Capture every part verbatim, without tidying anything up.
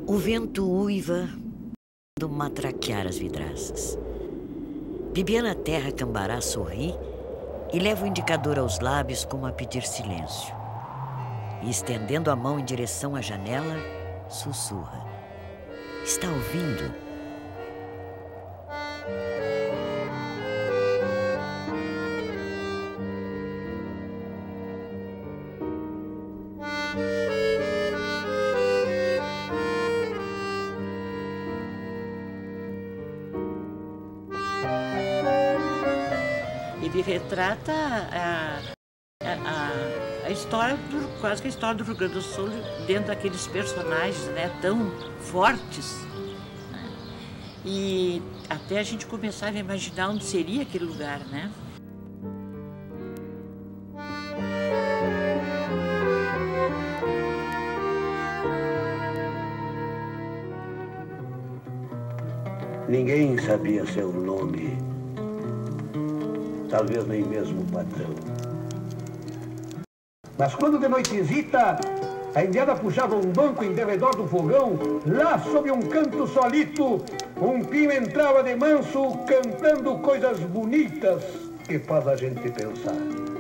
O vento uiva do matraquear as vidraças. Bibiana Terra Cambará sorri e leva o indicador aos lábios como a pedir silêncio. E estendendo a mão em direção à janela, sussurra. Está ouvindo? Ele retrata a, a, a história, do, quase que a história do Rio Grande do Sul dentro daqueles personagens, né, tão fortes. Né? E até a gente começava a imaginar onde seria aquele lugar, né? Ninguém sabia seu nome. Talvez nem mesmo o patrão. Mas quando de noitezita, a indiada puxava um banco em derredor do fogão, lá sob um canto solito, um pinho entrava de manso, cantando coisas bonitas que faz a gente pensar.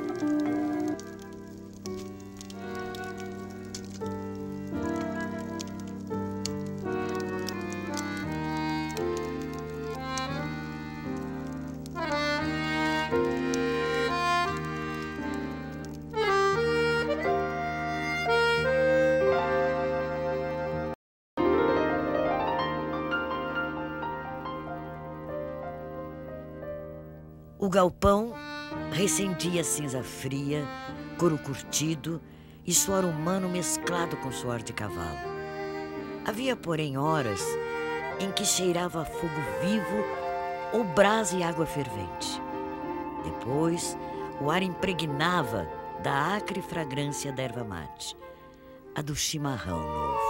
O galpão recendia cinza fria, couro curtido e suor humano mesclado com suor de cavalo. Havia, porém, horas em que cheirava a fogo vivo ou brasa e água fervente. Depois, o ar impregnava da acre fragrância da erva mate, a do chimarrão novo.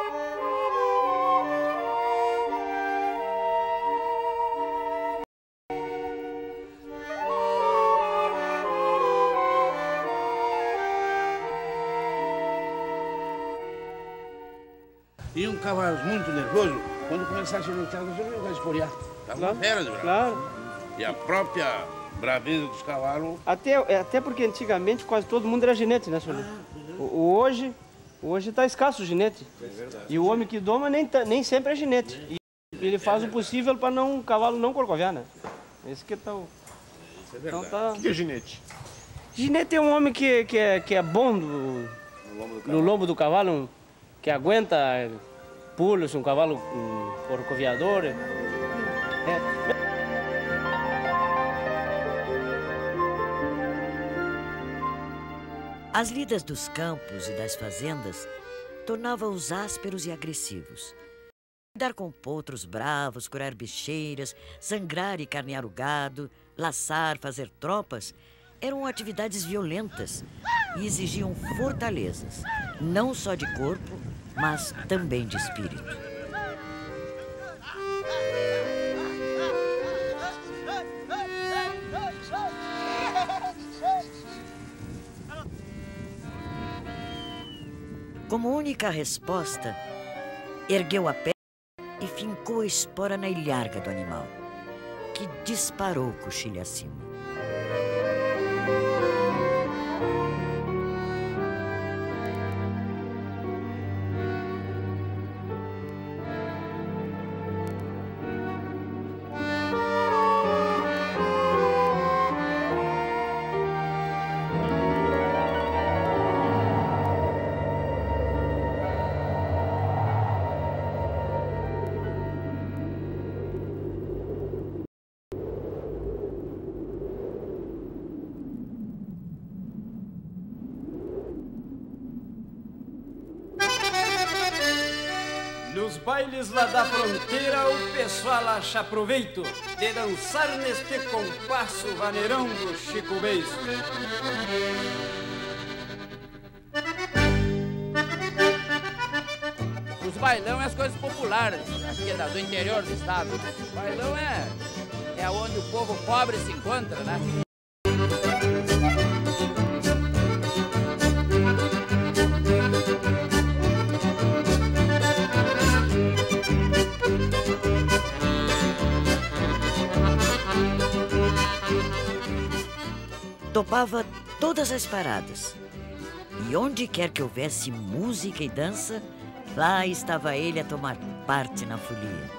E um cavalo muito nervoso, quando começasse a lutar, eu vai esporear. Tava uma fera de bravo. Claro. E a própria braveza dos cavalos... Até, até porque antigamente quase todo mundo era ginete, né, senhor? Ah, o, hoje hoje está escasso o ginete. É verdade. E o homem que doma nem, nem sempre é ginete. E ele faz é o possível para não, o cavalo não corcoviar, né? Esse que tá o... Isso é verdade. Então, tá... O que é ginete? Ginete é um homem que, que, é, que é bom do, no, lombo do no lombo do cavalo, um, que aguenta pulos, um cavalo um corcoviador. É. As lidas dos campos e das fazendas tornavam-os ásperos e agressivos. Lidar com potros bravos, curar bicheiras, sangrar e carnear o gado, laçar, fazer tropas, eram atividades violentas e exigiam fortalezas, não só de corpo, mas também de espírito. Como única resposta, ergueu a perna e fincou a espora na ilharga do animal, que disparou coxilha acima. Nos bailes lá da fronteira, o pessoal acha proveito de dançar neste compasso vaneirão do Chico Beiço. Os bailão é as coisas populares, aqui é do interior do estado. O bailão é, é onde o povo pobre se encontra, né? topava todas as paradas. E onde quer que houvesse música e dança, lá estava ele a tomar parte na folia.